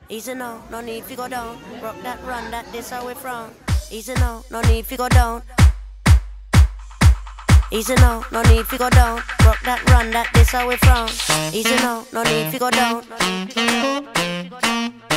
Easy now, no need to go down. Rock that, run that, this how we from. Easy now, no need to go down. Easy now, no need to go down. Rock that, run that, this how we from. Easy now, no need to go down.